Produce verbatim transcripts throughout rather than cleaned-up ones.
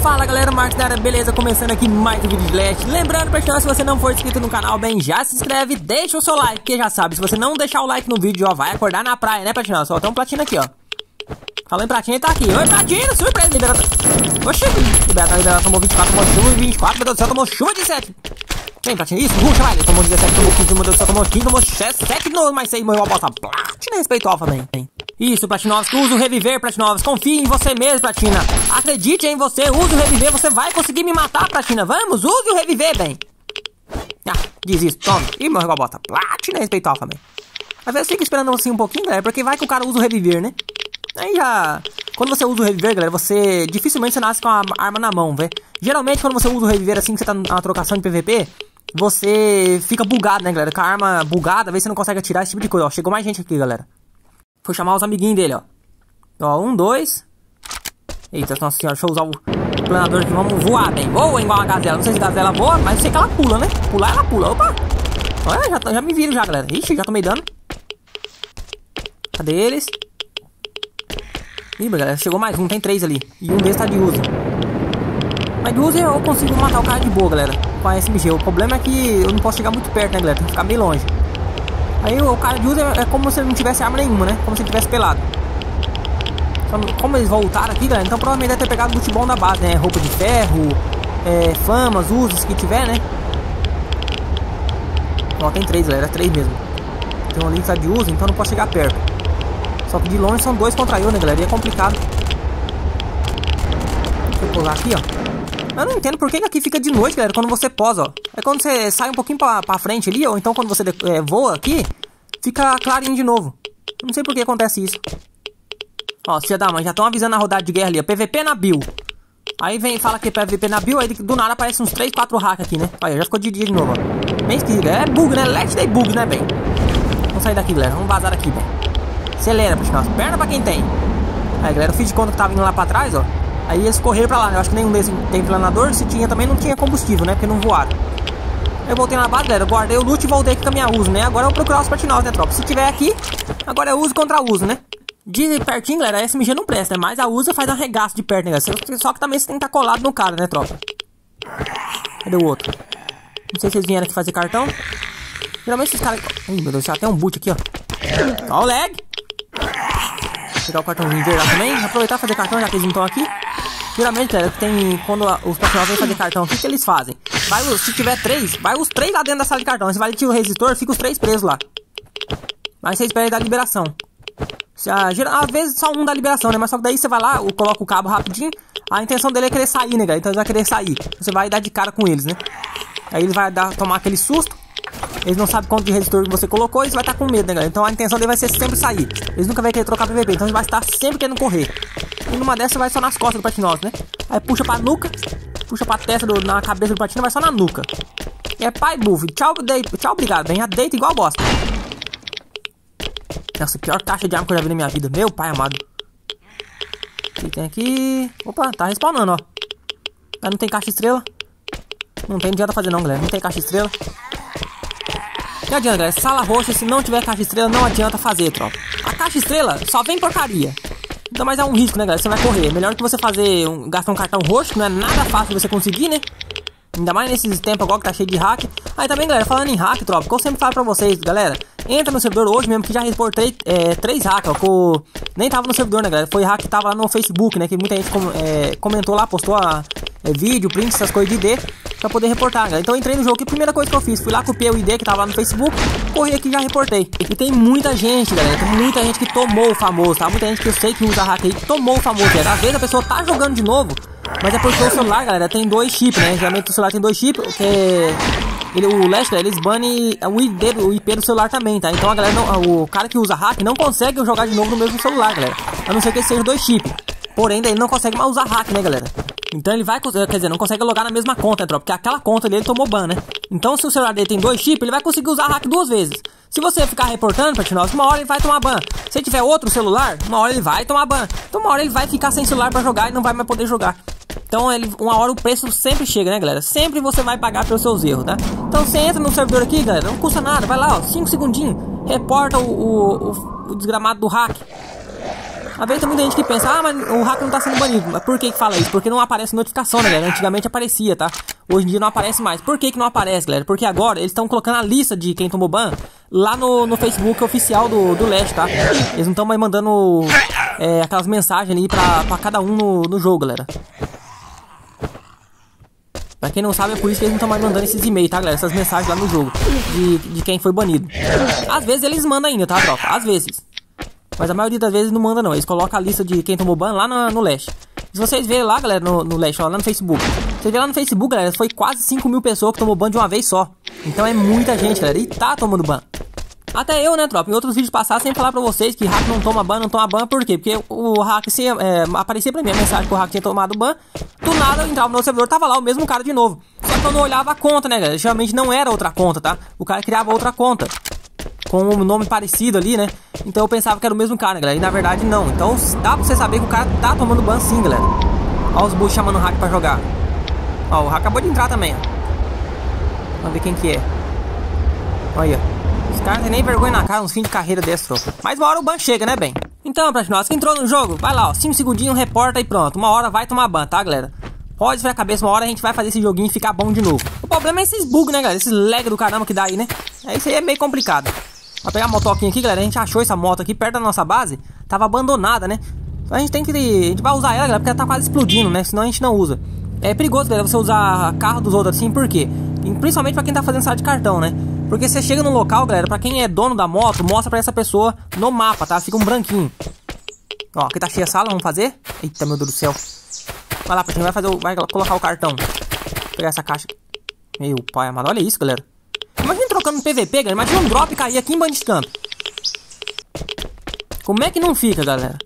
Fala galera, Marcos da área, beleza? Começando aqui mais um vídeo de Slash. Lembrando, pessoal, se você não for inscrito no canal, bem, já se inscreve, deixa o seu like, porque já sabe, se você não deixar o like no vídeo, ó, vai acordar na praia, né, Platina? Só tem um Platina aqui, ó. Falando em Platina, ele tá aqui. Oi, Platina, surpresa, liberação. Oxi, liberação, liberação, tomou vinte e quatro, tomou chuva de vinte e quatro, meu Deus do céu, tomou chuva de sete. Vem, Platina, isso, ruxa, vai, ele tomou dezessete, tomou quinze, meu Deus do céu, tomou quinze, tomou sete de novo, mas seis, morreu a bosta. Platina, respeito alfa, bem. Isso, Platinovs, usa o reviver, Platinovs. Confie em você mesmo, Platina. Acredite em você, use o reviver. Você vai conseguir me matar, Platina. Vamos, use o reviver, bem. Ah, diz isso, toma. Ih, morreu a bota. Platina, respeito alfa, bem. Às vezes fica esperando assim um pouquinho, galera, porque vai que o cara usa o reviver, né? Aí já... Quando você usa o reviver, galera, você... Dificilmente você nasce com a arma na mão, velho. Geralmente, quando você usa o reviver assim, que você tá na trocação de P V P, você fica bugado, né, galera? Com a arma bugada, às vezes você não consegue atirar, esse tipo de coisa. Ó, chegou mais gente aqui, galera. Foi chamar os amiguinhos dele, ó. Ó, um, dois. Eita, nossa senhora, deixa eu usar o planador aqui. Vamos voar, bem. Voa igual a gazela. Não sei se a gazela voa, mas eu sei que ela pula, né? Pular, ela pula. Opa! Olha, já, já me viram já, galera. Ixi, já tomei dano. Cadê eles? Ih, galera, chegou mais um. Tem três ali. E um deles tá de uso. Mas de uso eu consigo matar o cara de boa, galera. Com a S M G. O problema é que eu não posso chegar muito perto, né, galera? Tem que ficar meio longe. Aí o cara de uso é como se ele não tivesse arma nenhuma, né? Como se ele tivesse pelado. Só, como eles voltaram aqui, galera, então provavelmente deve ter pegado o bom da base, né? Roupa de ferro, é, famas, usos que tiver, né? Ó, tem três, galera, três mesmo. Tem um ali que tá de uso, então não posso chegar perto. Só que de longe são dois contra eu, né, galera? E é complicado. Deixa eu pular aqui, ó. Eu não entendo por que aqui fica de noite, galera, quando você posa, ó. É quando você sai um pouquinho pra, pra frente ali, ou então quando você é, voa aqui, fica clarinho de novo. Eu não sei por que acontece isso. Ó, filha da mãe, já estão avisando a rodada de guerra ali, ó. P V P na build. Aí vem, fala que é P V P na build, aí do nada aparece uns três, quatro hacks aqui, né? Aí, já ficou de dia de novo, ó. Bem esquisito, é bug, né? Let's day bug, né, bem? Vamos sair daqui, galera, vamos vazar aqui, bem. Acelera, puxa, nossa, perna pra quem tem. Aí, galera, eu fiz de conta que tava indo lá pra trás, ó. Aí eles correram pra lá, né? Eu acho que nenhum deles tem planador. Se tinha também não tinha combustível, né? Porque não voaram. Eu voltei na base, galera, eu guardei o loot e voltei aqui com a minha uso, né? Agora eu vou procurar os Platinovs, né, tropa? Se tiver aqui, agora é uso contra uso, né? De pertinho, galera, a S M G não presta, né? Mas a usa faz um arregaço de perto, né, galera? Só que também você tem que estar colado no cara, né, tropa? Cadê o outro? Não sei se eles vieram aqui fazer cartão. Geralmente esses caras... Ih, meu Deus, já tem um boot aqui, ó. Ó o lag. Vou pegar o cartãozinho verde lá também. Aproveitar e fazer cartão, já que eles não estão aqui. Geralmente, galera, tem, quando a, os Platinovs vêm fazer cartão, o que, que eles fazem? Vai, se tiver três, vai os três lá dentro da sala de cartão. Se vai tirar o resistor, fica os três presos lá. Mas você espera ele dar liberação. Se, a, às vezes só um dá liberação, né? Mas só que daí você vai lá, coloca o cabo rapidinho. A intenção dele é querer sair, né, galera? Então ele vai querer sair. Você vai dar de cara com eles, né? Aí ele vai dar, tomar aquele susto. Eles não sabem quanto de resistor que você colocou, eles vão estar com medo, né, galera? Então a intenção dele vai ser sempre sair. Eles nunca vão querer trocar P V P, então eles vão estar sempre querendo correr. E numa dessas vai só nas costas do Platinovs, né? Aí puxa pra nuca, puxa pra testa, do, na cabeça do Platina, vai só na nuca. E é pai buff. Tchau, deito, tchau, obrigado, bem. Já deita igual bosta. Nossa, pior caixa de arma que eu já vi na minha vida. Meu pai amado. O que tem aqui? Opa, tá respawnando, ó. Mas não tem caixa estrela. Não tem, não adianta fazer não, galera. Não tem caixa estrela. Não adianta, galera. Sala roxa, se não tiver caixa estrela, não adianta fazer, tropa. A caixa estrela só vem porcaria. Então, mas é um risco, né, galera? Você vai correr. Melhor que você fazer um, gastar um cartão roxo, que não é nada fácil de você conseguir, né? Ainda mais nesses tempos agora que tá cheio de hack. Aí também, galera, falando em hack, tropa, que eu sempre falo pra vocês, galera, entra no servidor hoje mesmo, que já reportei é, três hacks, ó, que eu nem tava no servidor, né, galera? Foi hack que tava lá no Facebook, né? Que muita gente com, é, comentou lá, postou a, é, vídeo, print, essas coisas de I D, pra poder reportar, galera. Então eu entrei no jogo, que a primeira coisa que eu fiz, fui lá, copiei o I D que tava lá no Facebook, corri aqui e já reportei. E tem muita gente, galera, tem muita gente que tomou o famoso, tá? Muita gente que eu sei que usa hack aí, que tomou o famoso, galera. Às vezes a pessoa tá jogando de novo, mas é porque o celular, galera, tem dois chips, né? Geralmente o celular tem dois chips, porque ele, o Last, galera, eles banem o I D, o I P do celular também, tá? Então a galera, não, o cara que usa hack não consegue jogar de novo no mesmo celular, galera. A não ser que ele seja dois chips. Porém, daí ele não consegue mais usar hack, né, galera? Então ele vai, quer dizer, não consegue logar na mesma conta, né, tropa? Porque aquela conta dele tomou ban, né? Então se o celular dele tem dois chips, ele vai conseguir usar hack duas vezes. Se você ficar reportando, Platinovs, uma hora ele vai tomar ban. Se tiver outro celular, uma hora ele vai tomar ban. Então uma hora ele vai ficar sem celular pra jogar e não vai mais poder jogar. Então ele, uma hora o preço sempre chega, né, galera? Sempre você vai pagar pelos seus erros, tá? Então você entra no servidor aqui, galera, não custa nada. Vai lá, ó, cinco segundinhos, reporta o, o, o, o desgramado do hack. Às vezes tem muita gente que pensa, ah, mas o hack não tá sendo banido. Mas por que que fala isso? Porque não aparece notificação, né, galera? Antigamente aparecia, tá? Hoje em dia não aparece mais. Por que que não aparece, galera? Porque agora eles estão colocando a lista de quem tomou ban lá no, no Facebook oficial do, do Leste, tá? Eles não estão mais mandando é, aquelas mensagens ali pra, pra cada um no, no jogo, galera. Pra quem não sabe, é por isso que eles não estão mais mandando esses e-mails, tá, galera? Essas mensagens lá no jogo de, de quem foi banido. Às vezes eles mandam ainda, tá, tropa? Às vezes. Mas a maioria das vezes não manda não. Eles colocam a lista de quem tomou ban lá no, no Leste. Se vocês verem lá, galera, no, no Leste, ó, lá no Facebook. Você vê lá no Facebook, galera, foi quase cinco mil pessoas que tomou ban de uma vez só. Então é muita gente, galera. E tá tomando ban. Até eu, né, tropa? Em outros vídeos passados, sempre falar pra vocês que hack não toma ban, não toma ban. Por quê? Porque o hack, se, é, aparecia pra mim a mensagem que o hack tinha tomado ban. Do nada, eu entrava no servidor, tava lá o mesmo cara de novo. Só que eu não olhava a conta, né, galera? Geralmente não era outra conta, tá? O cara criava outra conta com um nome parecido ali, né? Então eu pensava que era o mesmo cara, galera. E na verdade não. Então dá pra você saber que o cara tá tomando ban sim, galera. Ó os bulls chamando o hack pra jogar. Ó, o hack acabou de entrar também, ó. Vamos ver quem que é. Olha. Os caras não tem nem vergonha na cara, uns fins de carreira desse, tropa. Mas uma hora o ban chega, né, bem? Então, pra nós que entrou no jogo, vai lá, ó. cinco segundinhos, reporta e pronto. Uma hora vai tomar ban, tá, galera? Pode esfriar a cabeça, uma hora a gente vai fazer esse joguinho e ficar bom de novo. O problema é esses bugs, né, galera? Esses lag do caramba que dá aí, né? É, isso aí é meio complicado. Vou pegar a motoquinha aqui, galera. A gente achou essa moto aqui perto da nossa base. Tava abandonada, né? Então a gente tem que... A gente vai usar ela, galera, porque ela tá quase explodindo, né? Senão a gente não usa. É perigoso, galera, você usar carro dos outros assim, por quê? Principalmente pra quem tá fazendo sala de cartão, né? Porque você chega no local, galera, pra quem é dono da moto, mostra pra essa pessoa no mapa, tá? Fica um branquinho. Ó, aqui tá cheia a sala, vamos fazer? Eita, meu Deus do céu. Vai lá, Pratinho, vai fazer o... vai colocar o cartão. Vou pegar essa caixa. Meu pai amado, olha isso, galera. Imagina trocando no P V P, galera. Imagina um drop cair aqui em Bandit Camp. Como é que não fica, galera?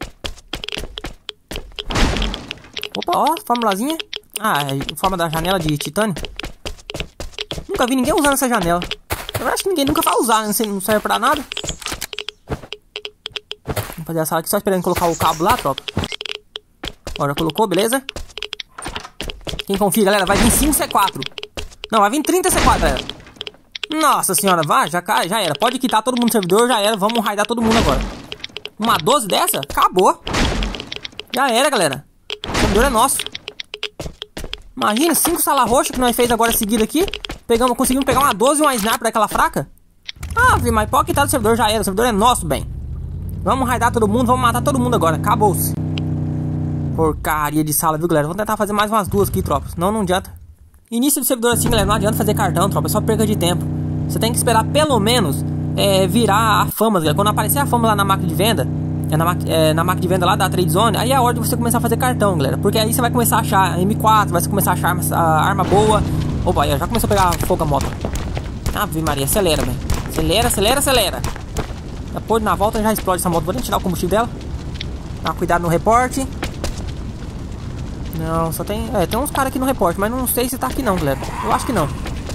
Opa, ó, formulazinha. Ah, é forma da janela de titânio. Nunca vi ninguém usando essa janela. Eu acho que ninguém nunca vai usar, né? Não serve pra nada. Vamos fazer a sala aqui só esperando colocar o cabo lá, tropa. Ó, já colocou, beleza? Quem confia, galera, vai vir cinco C quatro. Não, vai vir trinta C quatro, galera. Nossa senhora, vai, já cai, já era. Pode quitar todo mundo do servidor, já era. Vamos raidar todo mundo agora. Uma doze dessa? Acabou. Já era, galera. O servidor é nosso. Imagina, cinco salas roxas que nós fez agora seguida aqui. Pegamos, conseguimos pegar uma doze e uma sniper daquela fraca. Ah, mas pode quitar do servidor, já era. O servidor é nosso, bem. Vamos raidar todo mundo, vamos matar todo mundo agora. Acabou-se. Porcaria de sala, viu, galera? Vamos tentar fazer mais umas duas aqui, tropa. Senão não adianta. Início do servidor assim, galera, não adianta fazer cartão, tropa. É só perca de tempo. Você tem que esperar pelo menos é, virar a fama, galera. Quando aparecer a fama lá na máquina de venda, é na, é, na máquina de venda lá da Trade Zone, aí é a hora de você começar a fazer cartão, galera. Porque aí você vai começar a achar M quatro, vai começar a achar arma, a arma boa. Opa, aí já começou a pegar fogo a moto. Ave Maria, acelera, velho. Acelera, acelera, acelera. Depois na volta já explode essa moto. Vou nem tirar o combustível dela. Dá cuidado no reporte. Não, só tem... É, tem uns caras aqui no reporte, mas não sei se tá aqui não, galera. Eu acho que não.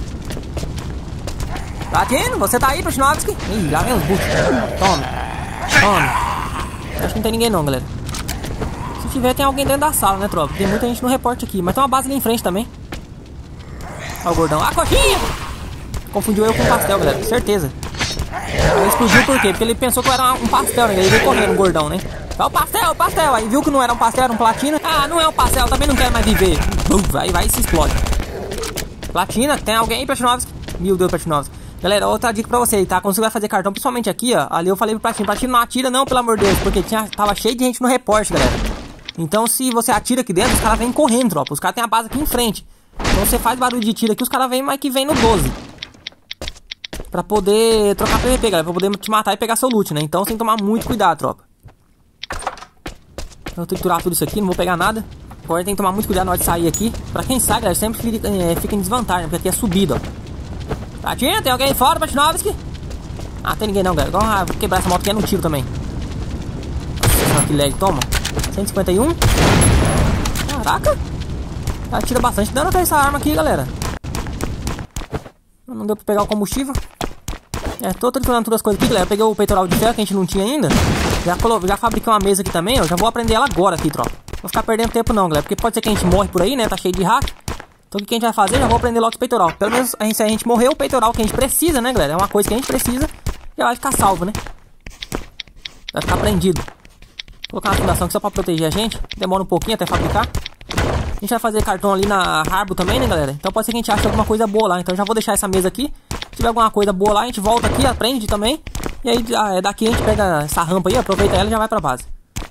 Latino, você tá aí, Prachinovski? Ih, já vem os boots. Toma. Toma. Acho que não tem ninguém não, galera. Se tiver, tem alguém dentro da sala, né, tropa? Tem muita gente no reporte aqui. Mas tem uma base ali em frente também. Olha o gordão. Ah, coxinha! Confundiu eu com um pastel, galera. Certeza. Ele explodiu por quê? Porque ele pensou que eu era um pastel, né? Ele veio correndo, o gordão, né? É o pastel, o pastel. Aí viu que não era um pastel, era um platina. Ah, não é um pastel, também não quero mais viver. Vai, vai e se explode. Platina, tem alguém aí, Prachinovski? Meu Deus, Prachinovski. Galera, outra dica pra você, tá? Quando você vai fazer cartão, principalmente aqui, ó. Ali eu falei pro Platino, Platino não atira não, pelo amor de Deus. Porque tinha, tava cheio de gente no reporte, galera. Então se você atira aqui dentro, os caras vêm correndo, tropa. Os caras têm a base aqui em frente. Então você faz barulho de tiro aqui, os caras vêm, mas que vem no doze. Pra poder trocar P V P, galera. Pra poder te matar e pegar seu loot, né? Então você tem que tomar muito cuidado, tropa. Eu vou triturar tudo isso aqui, não vou pegar nada. Agora tem que tomar muito cuidado na hora de sair aqui. Pra quem sai, galera, sempre fica, é, fica em desvantagem, porque aqui é subida, ó. Platina, tem alguém fora, Prachinovski? Ah, tem ninguém não, galera. Agora vou quebrar essa moto aqui é no tiro também. Nossa, que lag, toma. cento e cinquenta e um. Caraca. Ela tira bastante dano com essa arma aqui, galera. Não deu pra pegar o combustível. É, tô triturando todas as coisas aqui, galera. Eu peguei o peitoral de ferro que a gente não tinha ainda. Já, colo... já fabriquei uma mesa aqui também, ó. Já vou aprender ela agora aqui, tropa. Não vou ficar perdendo tempo não, galera. Porque pode ser que a gente morre por aí, né? Tá cheio de hack. Então o que a gente vai fazer? Já vou aprender logo os peitoral. Pelo menos a gente, se a gente morrer, o peitoral que a gente precisa, né, galera? É uma coisa que a gente precisa. Já vai ficar salvo, né? Vai ficar prendido. Colocar uma fundação aqui só pra proteger a gente. Demora um pouquinho até fabricar. A gente vai fazer cartão ali na Harbo também, né, galera? Então pode ser que a gente ache alguma coisa boa lá. Então já vou deixar essa mesa aqui. Se tiver alguma coisa boa lá, a gente volta aqui, aprende também. E aí daqui a gente pega essa rampa aí, aproveita ela e já vai pra base.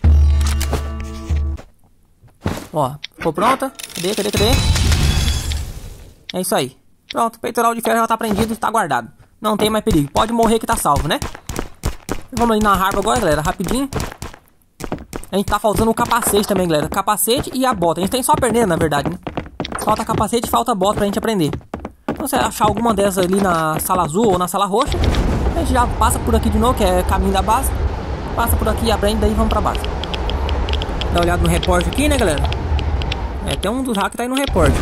Ó, ficou pronta. Cadê, cadê, cadê? É isso aí. Pronto, o peitoral de ferro já tá prendido, tá guardado. Não tem mais perigo. Pode morrer que tá salvo, né? Vamos ali na Harbo agora, galera, rapidinho. A gente tá faltando o capacete também, galera. Capacete e a bota. A gente tem só a perneira, na verdade, né? Falta capacete e falta bota pra gente aprender. Então, se achar alguma dessas ali na sala azul ou na sala roxa, a gente já passa por aqui de novo, que é caminho da base. Passa por aqui, aprende, daí vamos pra base. Dá uma olhada no repórter aqui, né, galera? É, tem um dos hackers tá aí no repórter.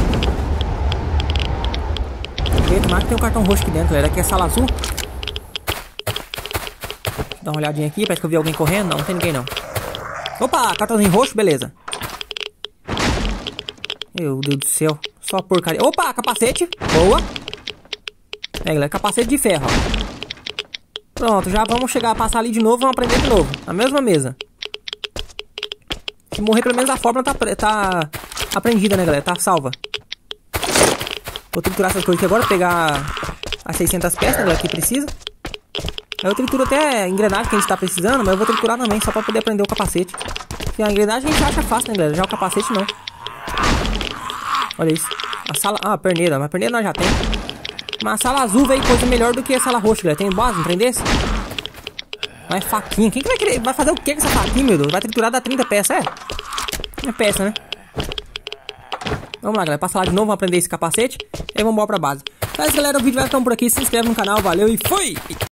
Tomara que tem um cartão roxo aqui dentro, galera. Aqui é sala azul. Dá uma olhadinha aqui, parece que eu vi alguém correndo. Não, não tem ninguém não. Opa, cartãozinho roxo, beleza. Meu Deus do céu, só porcaria. Opa, capacete, boa. É, galera, capacete de ferro, ó. Pronto, já vamos chegar a passar ali de novo. Vamos aprender de novo, na mesma mesa. Se morrer, pelo menos a fórmula tá, tá aprendida, né, galera, tá salva. Vou triturar essas coisas aqui agora, pegar as seiscentas peças, né, galera, que precisa. Eu trituro até a engrenagem que a gente tá precisando, mas eu vou triturar também, só pra poder aprender o capacete. Porque a engrenagem a gente acha fácil, né, galera? Já o capacete não. Olha isso. A sala... Ah, a perneira. Mas a perneira nós já tem. Mas a sala azul veio coisa melhor do que a sala roxa, galera. Tem base, não tem desse? Mas faquinha. Quem que vai querer... Vai fazer o que com essa faquinha, meu Deus? Vai triturar da trinta peças, é? É peça, né? Vamos lá, galera. Passa lá de novo, vamos aprender esse capacete. E aí vamos embora pra base. Então é isso, galera. O vídeo vai ficando por aqui. Se inscreve no canal. Valeu e fui!